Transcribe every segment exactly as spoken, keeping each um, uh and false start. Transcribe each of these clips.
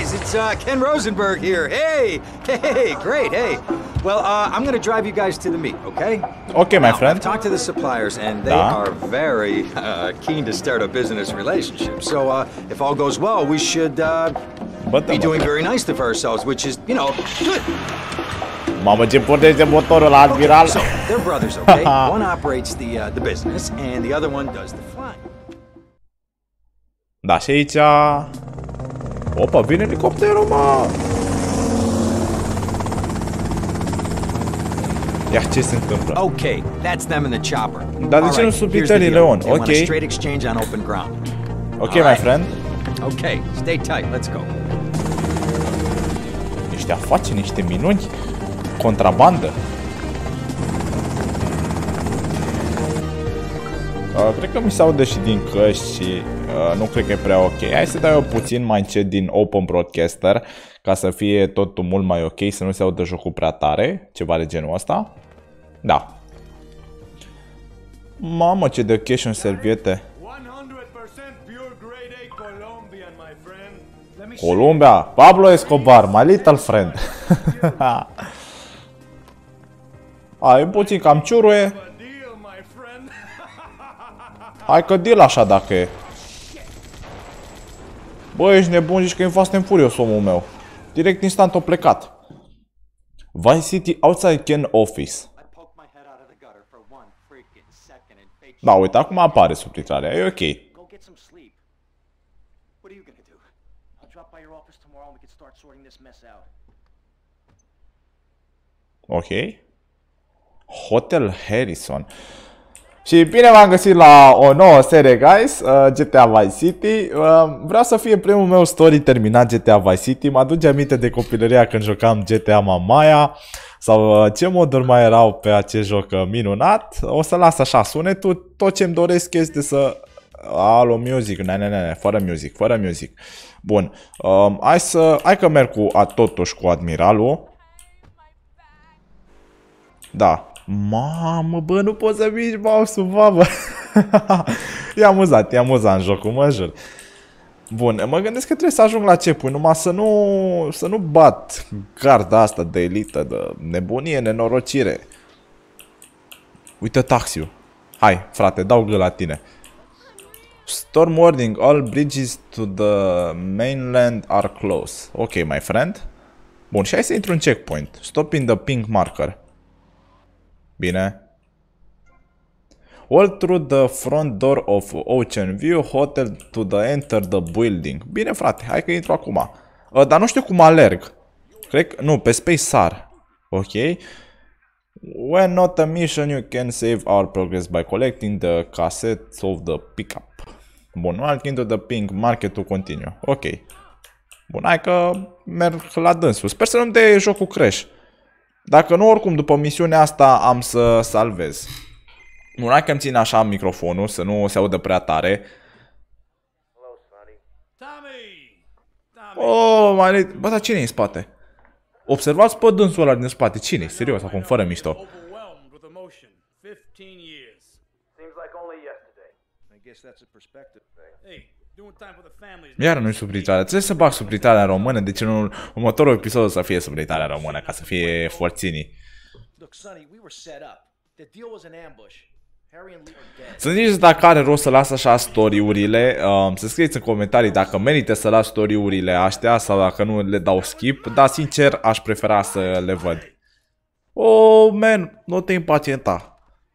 guys, it's uh, Ken Rosenberg here. Hey, hey, great, hey. Well, uh, I'm gonna drive you guys to the meet, okay? Okay, my now, friend. I've talked to the suppliers, and they Da. are very uh, keen to start a business relationship. So, uh, if all goes well, we should uh, be doing very nicely for ourselves, which is, you know, good. Mamă, ce portește motorul la Admiral. So, they're brothers, okay? One operates the uh, the business, and the other one does the flying. Da, și aici... Opa, vine elicopterul, mă! Ia, ce se întâmplă? Okay, that's them in the chopper. Dar de ce nu subitării, Leon? Ok. Straight exchange on open ground. Ok, my friend. Okay, stay tight, let's go. Niște afaceri, niște minuni. Contrabandă. Uh, cred că mi se aude și din căști și uh, nu cred că e prea ok. Hai să dau eu puțin mai încet din Open Broadcaster ca să fie totul mult mai ok, să nu se audă jocul prea tare, ceva de genul ăsta. Da. Mamă, ce de cash în serviete. Columbia, Pablo Escobar, my little friend. Ai puțin cam ciuruie. Hai că deal așa dacă e. Bă, ești nebun, zici că e în Fast and Furious omul meu. Direct instant o plecat. Vice City outside Ken office. Da, uite, acum apare subtitrarea, e ok. Ok. Hotel Harrison. Și bine v-am găsit la o nouă serie, guys, uh, G T A Vice City. Uh, vreau să fie primul meu story terminat G T A Vice City. Mă aduce aminte de copilăria când jucam G T A Mamaia. Sau uh, ce moduri mai erau pe acest joc uh, minunat. O să las așa sunetul. Tot ce-mi doresc este să... Alo, music, ne, ne, ne, fără music, fără music. Bun, uh, hai să... Hai că merg cu a, totuși cu Admiralul. Da. Mamă, bă, nu poți să miști mouse-ul, babă. E amuzat, e amuzant jocul, mă jur. Bun, mă gândesc că trebuie să ajung la checkpoint, numai să nu, să nu bat garda asta de elită, de nebunie, nenorocire. Uite taxiul. Hai, frate, dau gâl la tine. Storm warning, all bridges to the mainland are closed. Ok, my friend. Bun, și hai să intru în checkpoint. Stop in the pink marker. Bine. All through the front door of Ocean View Hotel to the enter the building. Bine, frate, hai că intru acum. Uh, dar nu știu cum alerg. Cred că... Nu, pe space sar. Ok. When not a mission, you can save our progress by collecting the cassettes of the pickup. Bun, walk into the pink market to continue. Ok. Bun, hai că merg la dânsul. Sper să nu-mi dea jocul crash. Dacă nu, oricum, după misiunea asta am să salvez. Bun, hai că îmi țin așa microfonul, să nu se audă prea tare. Oh, mai... Bă, dar cine e în spate? Observați pe dânsul ăla din spate. Cine? Serios, acum, fără mișto. Iar nu-i subtitarea. Trebuie să bag subtitarea în română. Deci în următorul episod o să fie subtitarea în română, ca să fie forținii. Să ziceți dacă are rost să las așa story-urile. uh, Să scrieți în comentarii dacă merită să las story-urile astea sau dacă nu le dau skip. Dar sincer aș prefera să le văd. Oh, man, nu te impacienta.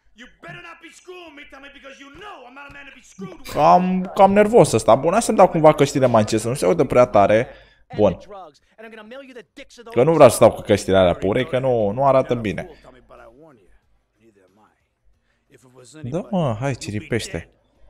Cam, cam nervos ăsta. Bun, hai să-mi dau cumva căștile mai încet, să nu se audă prea tare. Bun. Că nu vreau să stau cu căștile alea pe urechi, că nu, nu arată bine. Da, mă, hai, ciripește.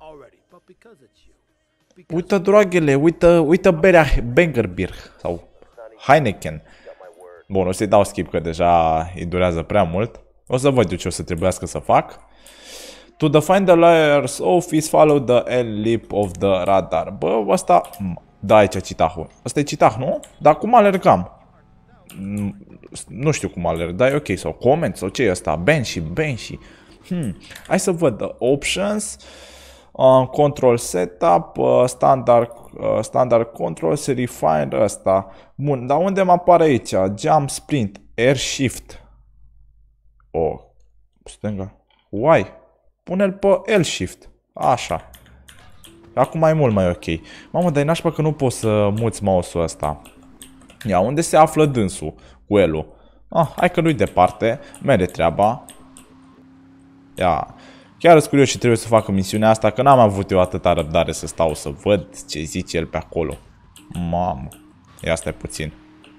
Uită droagele, uită, uită berea Banger Beer sau Heineken. Bun, o să-i dau skip că deja îi durează prea mult. O să văd eu ce o să trebuiască să fac. To define the lawyer's office, follow the L-lip of the radar. Bă, ăsta... Da, aici citahul. Ăsta e citah, nu? Dar cum alergam? Nu știu cum alerg, dar e ok. Sau comment, sau ce e ăsta? Banshee, Banshee. Hmm. Hai să văd. Options. Uh, control setup, uh, standard, uh, standard control, se refine ăsta. Bun, dar unde mă apare aici? Jump, sprint, air shift. Oh, stânga. Why? Pune-l pe L shift. Așa. Acum mai mult mai ok. Mamă, dar e nașpa că nu poți să muți mouse-ul ăsta. Ia, unde se află dânsul cu L-ul? Ah, hai că nu-i departe. Merge treaba. Ia. Chiar sunt curios și trebuie să facă misiunea asta, că n-am avut eu atâta răbdare să stau să văd ce zice el pe acolo. Mamă. Ia stai puțin.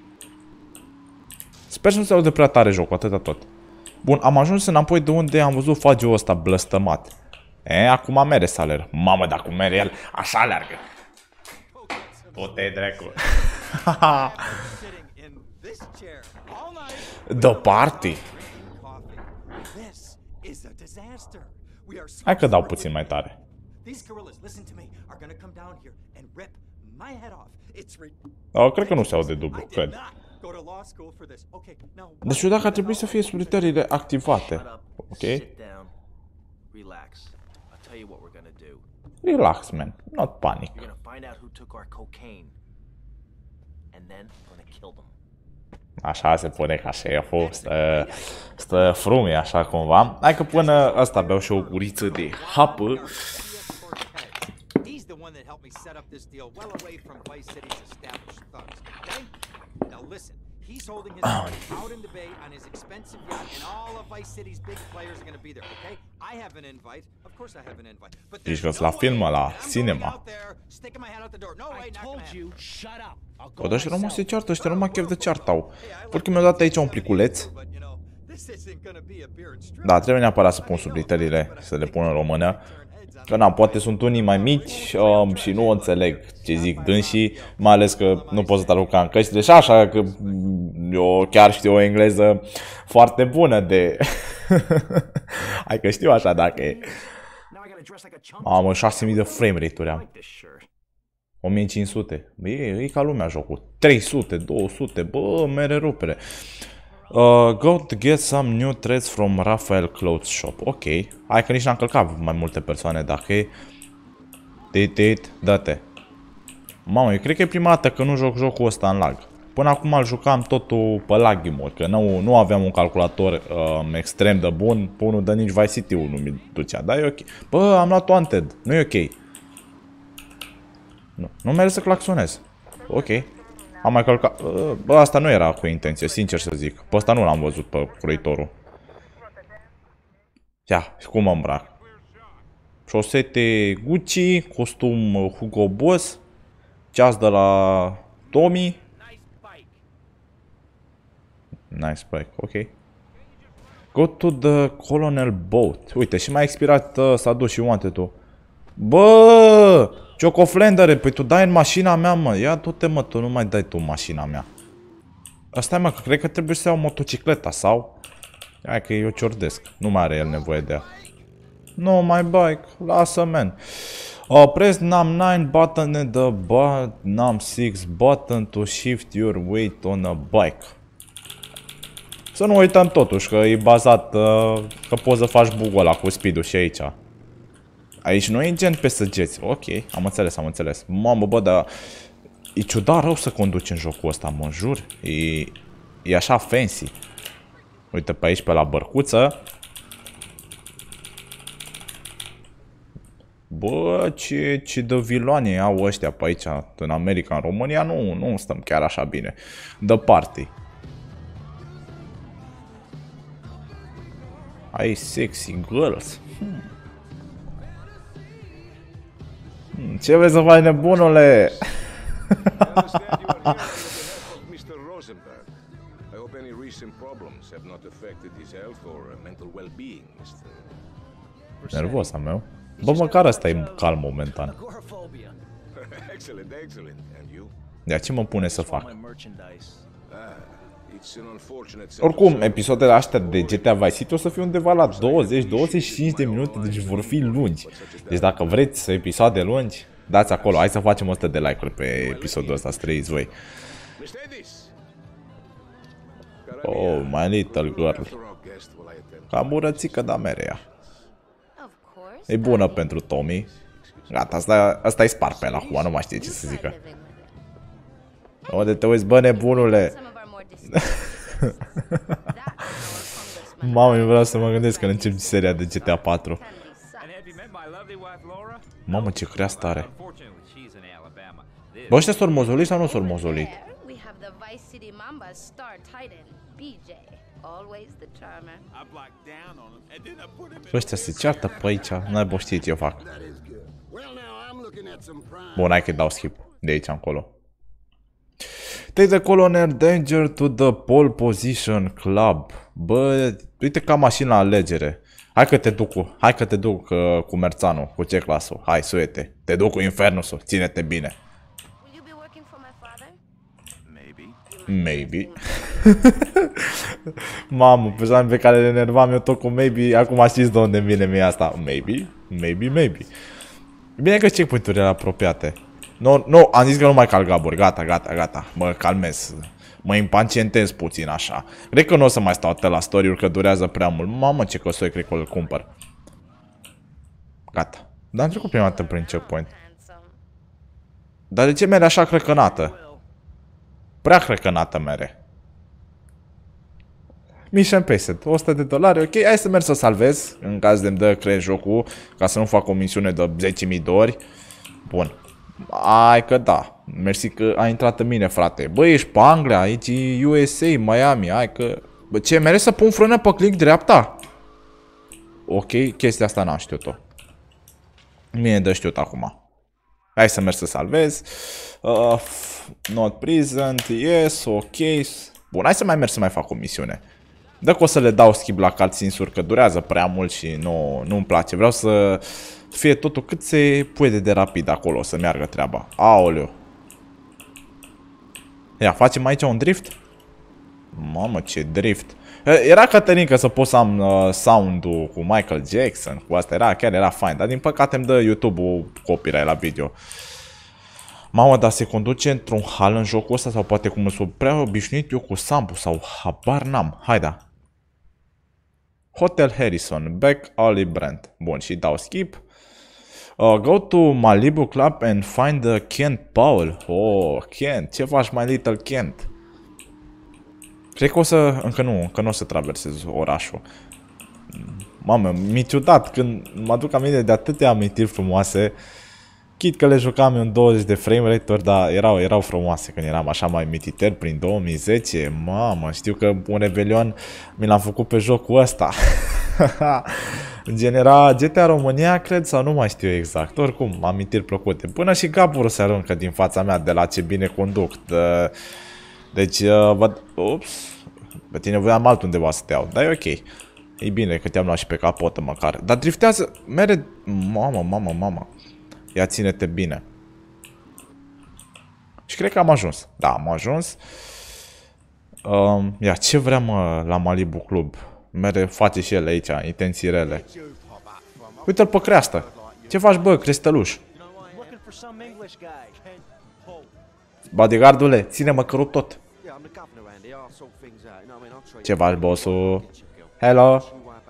Sper să nu se aude prea tare jocul, atâta tot. Bun, am ajuns înapoi de unde am văzut fagiul ăsta blăstămat. E, acum mere să alerg. Mamă, dacă mere el, așa alergă. O-te dracu. The party. Hai că dau puțin mai tare. Oh, cred că nu se aude dublu, cred. Deci eu dacă ar trebui să fie subtitările activate. Ok? Relax, man. Not panic. Așa se pune ca șeful. Stă, stă frumii așa cumva. Hai că până ăsta beau și o guriță de hapă. He's holding his money out in the bay on his expensive yacht, and all of Vice City's big players are going to be there, okay? I have an invite. Of course I have an invite. But there's no la film, la cinema. I told you, shut up. O, dar și rămân se ceartă, ăștia numai chef de ceartau. Pentru că mi-au dat aici un pliculeț. Da, trebuie neapărat să pun subtitările, să le pun în română. Că na, poate sunt unii mai mici um, și nu înțeleg ce zic dânsii, mai ales că nu pot să traduc ca în căștile și așa, că eu chiar știu o engleză foarte bună de... Hai că știu așa dacă e... Mamă, șase mii de frame rate-uri am. o mie cinci sute. Bă, e, e ca lumea jocul. trei sute, două sute, bă, mere rupere. Uh, go to get some new threads from Raphael Clothes Shop. Ok. Hai că nici n-am călcat mai multe persoane dacă e. Tit, tit, dă-te. Mamă, eu cred că e prima dată că nu joc jocul ăsta în lag. Până acum îl jucam totul pe lag mode, că nu, nu aveam un calculator uh, extrem de bun. Pe unul de nici Vice City-ul nu mi ducea, dar e ok. Bă, am luat Wanted, nu e ok. Nu, nu merge să claxonez. Ok. Am mai călcat. Bă, asta nu era cu intenție, sincer să zic. Pe ăsta nu l-am văzut pe croitorul. Ia, cum mă îmbrac? Șosete Gucci, costum Hugo Boss, ceas de la Tommy. Nice bike, ok. Go to the Colonel Boat. Uite, și m-a expirat, uh, s-a dus și Wanted-ul. Bă! Ciocoflendere, păi tu dai în mașina mea, mă. Ia du-te, mă, tu nu mai dai tu în mașina mea. Asta e, mă, că cred că trebuie să iau motocicleta, sau? Hai că eu ciordesc. Nu mai are el nevoie de ea. No, my bike. Lasă, man. Uh, press num nine button and the but num six button to shift your weight on a bike. Să nu uităm totuși că e bazat, uh, că poți să faci bug-ul ăla cu speed-ul și aici. Aici nu e gen pe săgeți. Ok, am înțeles, am înțeles. Mamă, bă, dar e ciudat rău să conduci în jocul ăsta, mă jur. E, e așa fancy. Uite pe aici, pe la bărcuță. Bă, ce, ce de viloane au ăștia pe aici, în America, în România, nu, nu stăm chiar așa bine. The party. Ai sexy girls. Hmm. Ce vrei să faci, nebunule? Nervos, am meu. Bă, măcar ăsta e calm momentan. De ce mă pune să fac? Oricum, episoadele astea de G T A Vice City o să fie undeva la douăzeci douăzeci și cinci de minute, deci vor fi lungi. Deci dacă vreți episoade lungi, dați acolo. Hai să facem o sută de like-uri pe episodul ăsta, să trăiți voi. Oh, my little girl. Cam urățică, da, mere ea. E bună pentru Tommy. Gata, asta, asta e spart pe el acum, nu mai știe ce să zică. Unde te uiți, bă, nebunule? Mamă, eu vreau să mă gândesc când încep seria de G T A patru. Mamă, ce creastă are. Bă, ăștia s-or mozolit sau nu s-or mozolit? Ăștia se ceartă pe aici, n-ai bă știe ce eu fac. Bun, hai că dau skip de aici încolo. Take the colonel danger to the pole position club. Bă, uite ca mașina la alegere. Hai că te duc cu, hai că te duc uh, cu Merțanu, cu C-clasul. Hai, suete. Te duc cu Infernusul, ține-te bine. Maybe. Mamă, pe pe care le enervam eu tot cu maybe, acum știți de unde vine mie asta. Maybe, maybe, maybe. Bine că checkpoint-urile apropiate. Nu, no, nu, no, am zis că nu mai calc gaburi, gata, gata, gata, mă calmez. Mă impacientez puțin așa. Cred că nu o să mai stau atât la story-uri, că durează prea mult. Mamă, ce cosoi, cred că îl cumpăr. Gata. Dar am trecut prima dată prin checkpoint. Dar de ce mere așa crăcănată? Prea crăcănată mere. Mission Paced, o sută de dolari, ok, hai să merg să salvez, în caz de-mi dă cred jocul, ca să nu fac o misiune de zece mii de ori. Bun. Hai că da, mersi că a intrat în mine, frate. Băi, ești pe Anglia, aici e U S A, Miami, hai că... Bă, ce, mereu să pun frână pe click dreapta? Ok, chestia asta n-am știut-o. Mie dă știut acum. Hai să merg să salvez. Uh, not present, yes, ok. Bun, hai să mai merg să mai fac o misiune. Dă că o să le dau skip la cutscenes-uri, că durează prea mult și nu, nu-mi place. Vreau să fie totul cât se poate de rapid acolo, să meargă treaba. Aoleu. Ia, facem aici un drift? Mamă, ce drift. Era Caterinca să pot să am uh, sound-ul cu Michael Jackson, cu asta era, chiar era fain, dar din păcate îmi dă YouTube-ul copyright la video. Mamă, dar se conduce într-un hal în jocul ăsta sau poate cum sunt prea obișnuit eu cu Sambu sau habar n-am. Hai da. Hotel Harrison, Back Alley Brent. Bun, și dau skip. Uh, go to Malibu Club and find the Kent Paul. Oh, Kent, ce faci, my little Kent? Cred că o să, încă nu, încă nu o să traversez orașul. Mamă, mi-e ciudat când mă aduc aminte de atâtea amintiri frumoase. Chit că le jucam în douăzeci de frame rate-uri, dar erau, erau frumoase când eram așa mai mititer prin două mii zece. Mamă, știu că un Revelion mi l-am făcut pe jocul ăsta. În general, G T A România, cred, sau nu mai știu exact. Oricum, amintiri plăcute. Până și Gabur se aruncă din fața mea de la ce bine conduc. De... Deci, uh, văd... Ups. Pe tine voiam altundeva să te iau, dar e ok. E bine că te-am luat și pe capotă măcar. Dar driftează, mere... Mamă, mamă, mamă. Ia ține-te bine. Și cred că am ajuns. Da, am ajuns. Um, ia, ce vrea mă la Malibu Club? Mere face și el aici, intenții rele. Uite-l pe creastă. Ce faci, bă, crestăluș? Bodyguardule, ține-mă că rup tot. Ce faci, bossul? Hello?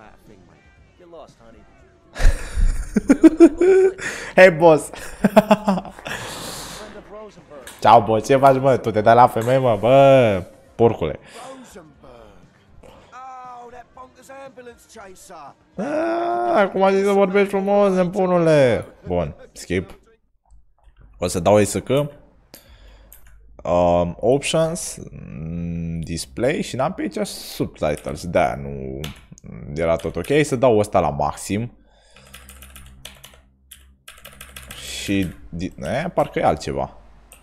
Hei, boss! Ciao, boss, ce faci, mă? Tu te dai la femei, mă, bă, porcule. Ah, acum zici să vorbești frumos, nebunule. Bun, skip. O să dau I S C. Um, options, display și n-am pe aici subtitles. Da, nu era tot ok. Să dau ăsta la maxim. Și, e, parcă e altceva.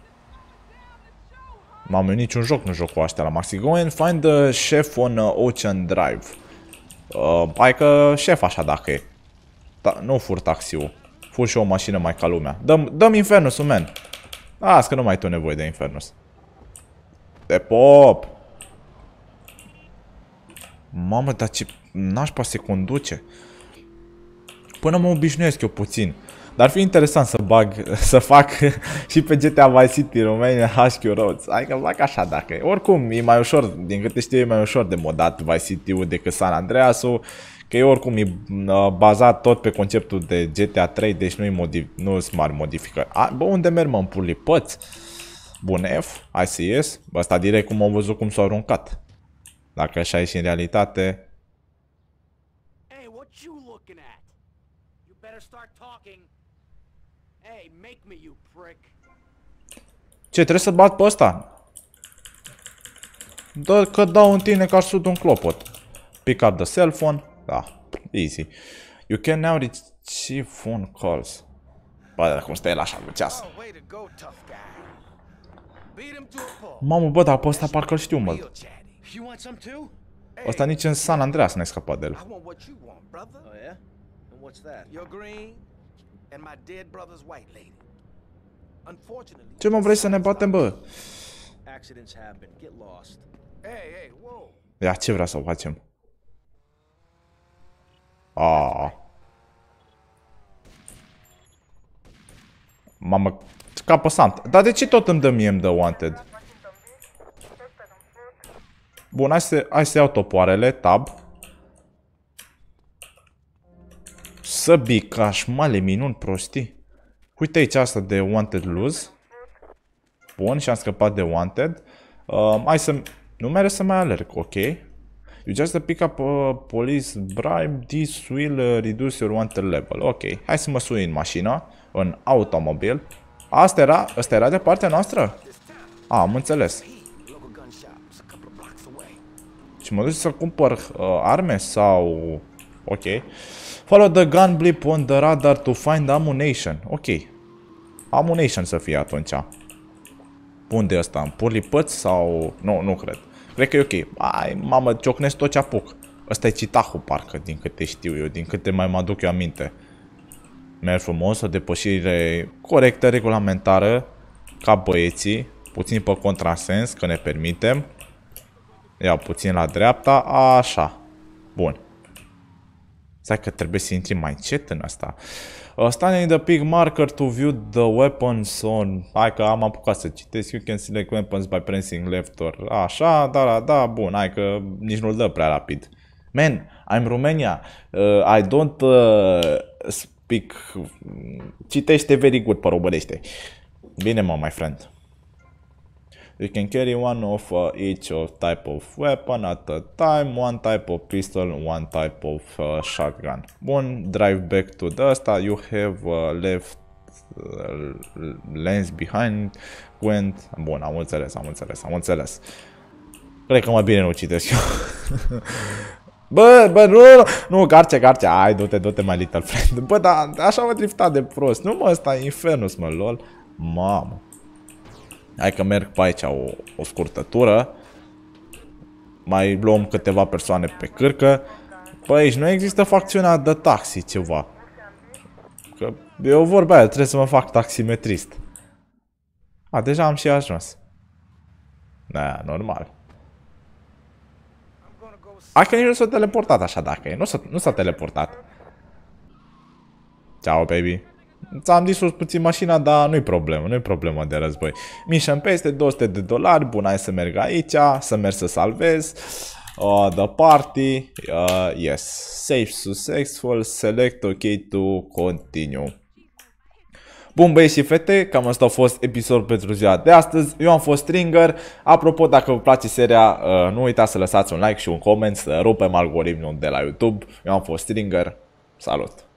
Mamă, niciun joc nu joc cu astea la maxi. Go and find the chef on uh, Ocean Drive. Uh, hai că șef așa dacă e. Da, nu fur taxiul. Fur și o mașină mai ca lumea. Dăm, dăm Infernusul, man. Las că nu mai ai tu nevoie de Infernus. De pop. Mamă, dar ce nașpa se conduce. Până mă obișnuiesc eu puțin. Dar ar fi interesant să bag, să fac și pe G T A Vice City Romania H Q Roads. Adică fac așa dacă e. Oricum e mai ușor, din câte știu e mai ușor de modat Vice City-ul decât San Andreas-ul. Că e oricum e bazat tot pe conceptul de G T A trei, deci nu-i modif nu sunt mari modificări. A, bă, unde merg mă în puli? Poți? Bun, F, hai să ies. Asta direct cum am văzut cum s-a aruncat. Dacă așa e și în realitate. Hey, what you looking at? You better start talking. Hey, make me, you prick. Ce, trebuie să bat pe ăsta? Dă că dau în tine ca sud un clopot. Pick up the cell phone. Da, easy. You can now receive phone calls. Bă, dar cum stai el așa cu ceas? Mamă, bă, dar pe ăsta parcă-l știu, mă. You want some too? Ăsta nici în San Andreas n-ai scăpat de el. I want what you want, brother. Oh yeah? And what's that? Your green and my dead brother's white lady. Unfortunately. Ce mă vrei să ne batem, bă? Accidents happen. Get lost. Hey, hey, whoa. Ia, ce vrea să facem? Aaaa. Mamă, ca apăsant. Dar de ce tot îmi dă mie îmi dă wanted? Bun, hai să, hai să iau topoarele, tab. Să bicaș, male minuni prostii. Uite aici asta de wanted lose. Bun, și am scăpat de wanted. Uh, hai să... Nu mere să mai alerg, ok. You just pick up a police bribe, this will uh, reduce your wanted level. Ok, hai să mă sui în mașină, în automobil. Asta era, asta era de partea noastră? A, am înțeles. Și mă duc să cumpăr uh, arme sau... Ok. Follow the gun blip on the radar to find ammunition. Ok. Ammunition să fie atunci. Unde e ăsta? În pulipăți sau... Nu, nu cred. Cred că e ok. Ai, mamă, ciocnesc tot ce apuc. Ăsta e Citahu, parcă, din câte știu eu, din câte mai mă aduc eu aminte. Merg frumos, o depășire corectă, regulamentară, ca băieții. Puțin pe contrasens, că ne permitem. Iau puțin la dreapta, așa. Bun. Stai că trebuie să intri mai încet în asta. Uh, standing the pig marker to view the weapons on... Hai că am apucat să citesc. You can select weapons by pressing left or... Așa, da, da, da, bun, hai că nici nu-l dă prea rapid. Man, I'm Romania. Uh, I don't uh, speak... Citește very good pe românește. Bine, mă, my friend. You can carry one of uh, each of type of weapon at a time, one type of pistol, one type of uh, shotgun. Bun, drive back to the asta, you have uh, left uh, lens behind, went... Bun, am înțeles, am înțeles, am înțeles. Cred că mai bine nu citesc eu. Bă, bă, nu, nu, garce, garce, hai, du-te, du-te, my little friend. Bă, dar așa mă drifta de prost, nu mă, ăsta e Infernus, mă, lol. Mamă. Hai că merg pe aici o, o scurtătură. Mai luăm câteva persoane pe cârcă. Păi aici nu există facțiunea de taxi ceva. Că eu vorba aia, trebuie să mă fac taximetrist. A, deja am și ajuns. Da, normal. Hai că nici nu s-a teleportat așa dacă e. Nu s-a teleportat. Ciao, baby. Ți-am distrus puțin mașina, dar nu-i problemă, nu-i problemă de război. Mission peste două sute de dolari, bun, hai să merg aici, să merg să salvez. Uh, the party, uh, yes, save successful, select ok to continue. Bun, băieți și fete, cam asta a fost episodul pentru ziua de astăzi. Eu am fost Stringer. Apropo, dacă vă place seria, uh, nu uitați să lăsați un like și un coment, să rupem algoritmul de la YouTube. Eu am fost Stringer. Salut!